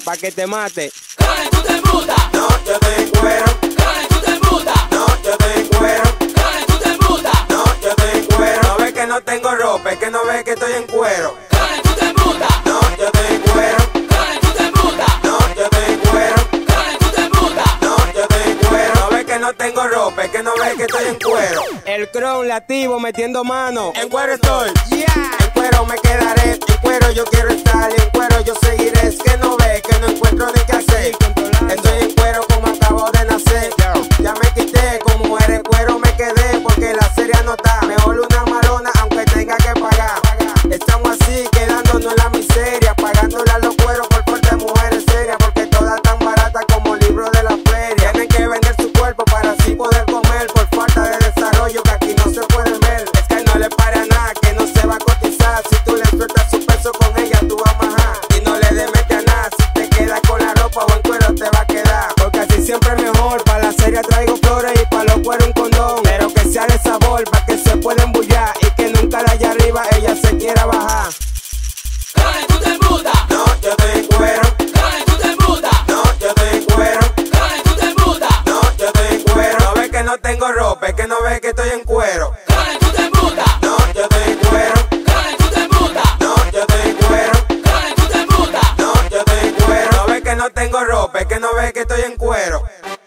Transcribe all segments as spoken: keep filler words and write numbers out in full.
pa' que te mate. Cone, tú te mudas. No, yo estoy en cuero. Cone, tú te mudas. No, yo estoy en cuero. Cone, tú te mudas. No, yo estoy en cuero. No ves que no tengo ropa, es que no ves que estoy en cuero. Cone, tú te mudas. No, yo estoy en cuero. Cone, tú te mudas. No, yo estoy en cuero. Cone, tú te mudas. No, yo estoy en cuero. No ves que no tengo ropa, es que no ves que estoy en cuero. El Cron lativo metiendo mano. En cuero estoy. Yeah. En cuero me quedaré. En cuero yo quiero estar. Y en cuero yo seguiré. Es que no ves que no encuentro ni qué hacer. Estoy en cuero como acabo de nacer. Ya me quité, con mujeres cuero me quedé. Porque la serie no está. Mejor una marona aunque tenga que pagar. Estamos así quedándonos en la miseria. Pagándole a los cueros por falta de mujeres serias. Porque todas tan baratas como libros de la feria. Tienen que vender su cuerpo para así poder comer. Por falta de desarrollo que aquí no se puede ver. Es que no le para nada, que no se va a cotizar. Si tú le sueltas su peso con ella tú vas a majar. Y no le demete a nada. Si te quedas con la ropa o en cuero te va a quedar. Porque así siempre es mejor. Para la serie traigo flores y para los cueros un condón. Pero que sea de sabor para que se pueda embullar. Y que nunca de allá arriba ella se quiera bajar. Cone, tú te mudas. No, yo estoy en cuero. Cone, tú te mudas. No, yo estoy en cuero. Cone, tú te mudas. No, yo estoy en cuero. No ves que no tengo ropa, es que no ves que estoy en cuero. Cone, tú te mudas. No, yo estoy en cuero. Cone, tú te mudas. No, yo estoy en cuero. Cone, tú te mudas. No, yo estoy en cuero. No ves que no tengo ropa, es que no ves que estoy en cuero.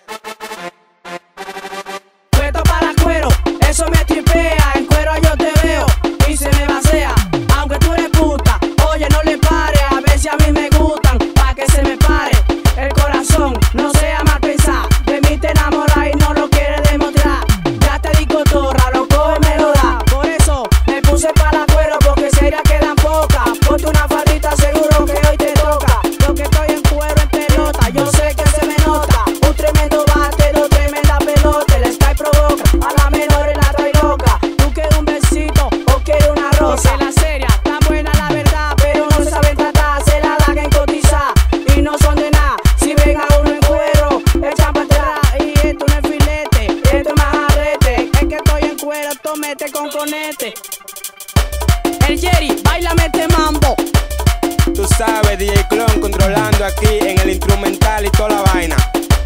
Puesto para cuero, eso me tripea. En cuero yo te veo y se me vacía. Aunque tú eres puta, oye, no le pare. A ver si a mí me gustan, pa' que se me pare el corazón. No sea mal pensar, de mí te enamoras y no lo quieres demostrar. Ya te di cotorra, lo coge me lo da. Por eso me puse para cuero, porque seria quedan pocas. Ponte una faldita, seguro que hoy te toca. Lo que estoy en cuero en pelota, yo sé que se me nota. Un tremendo bate, dos tremenda pelota. El Sky provoca, a la menor la trae loca. Tú quieres un besito o quieres una rosa. Porque la seria, tan buena la verdad, pero no saben tratar, se la dan en cotizar. Y no son de nada, si ven a uno en cuero, echan para atrás. Y esto no es filete, esto es majarrete. Es que estoy en cuero, esto mete con conete. El Jerry, bailame este mambo. Tú sabes, D J Clon controlando aquí en el instrumental y toda la vaina.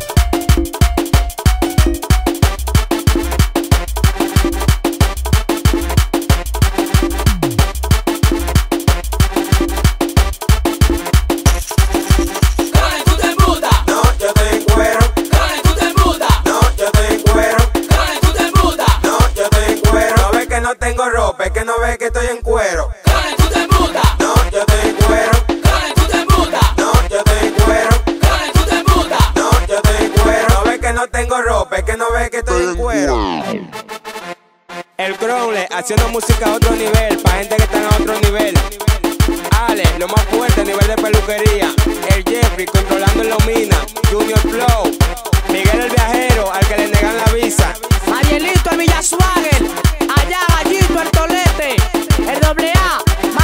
Cone, tú te mudas. No, yo estoy en cuero. Cone, tú te mudas. No, yo estoy en cuero. Cone, tú te mudas. No, yo estoy en cuero. No ves que no tengo ropa, es que no ves que estoy en cuero. Cone, tú te mudas. No, yo estoy en cuero. Cone, tú te mudas. No, yo estoy en cuero. Cone, tú te mudas. No, yo estoy en cuero. No ves que no tengo ropa, es que no ves que estoy en cuero. El Cronle haciendo música a otro nivel, pa' gente que está a otro nivel. Ale, lo más fuerte a nivel de peluquería. El Jeffrey controlando en Lomina. Junior Flow. Miguel el viajero, al que le negan la visa. Marielito, el Villa Swagger. Allá, Gallito, el Tolete. El doble A,